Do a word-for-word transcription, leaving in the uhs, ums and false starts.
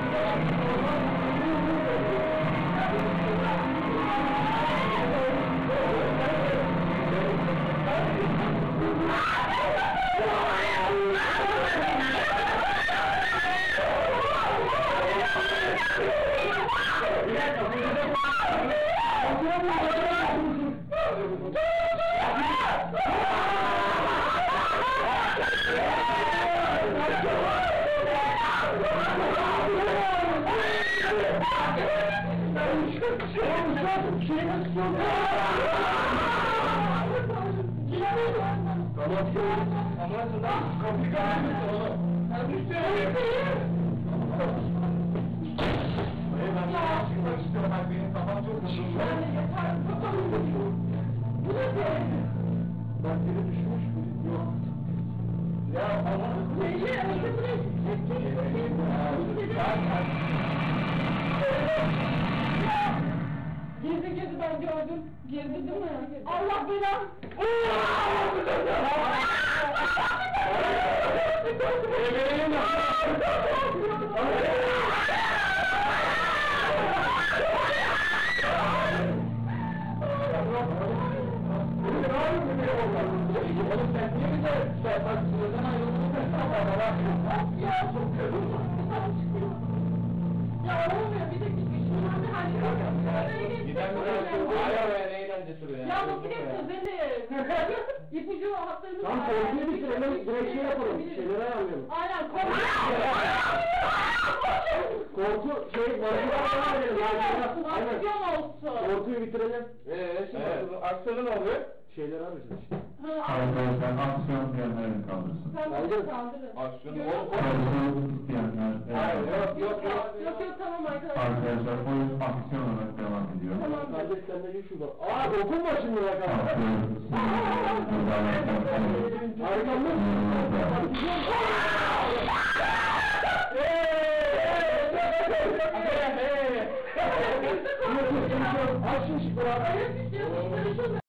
Gezi gezi ben gördüm. Gezi değil mi? Allah belanı. Ya olmuyor bir de şundan bir hal yok. Giden bir hala ve eğlence türü yani. Ya motosiklet beni ipucu hatlarını... Tam korkuyu bitirelim, direkt şey yapalım, şeyleri ayarlayalım. Aynen korku. Korku, şey, korkuyu ayarlayalım. Aksiyon olsun. Korkuyu bitirelim. Eee şimdi aksiyonu ne oluyor? Şeyleri arayacağız işte. Arkadaşlar aksiyon diyenlerin kaldırsın. Kaldırın kaldırın. Aksiyonu Görüyor o... musun? Korku diyenler Hayır devam yok yok yok. Yok yok tamam arkadaşlar. Arkadaşlar oyun aksiyon olarak devam ediyor. Tamam. Kardeş sen de gel şuradan. Aa dokunma şimdi bak abi. Harika mı? Aç şu şıkları.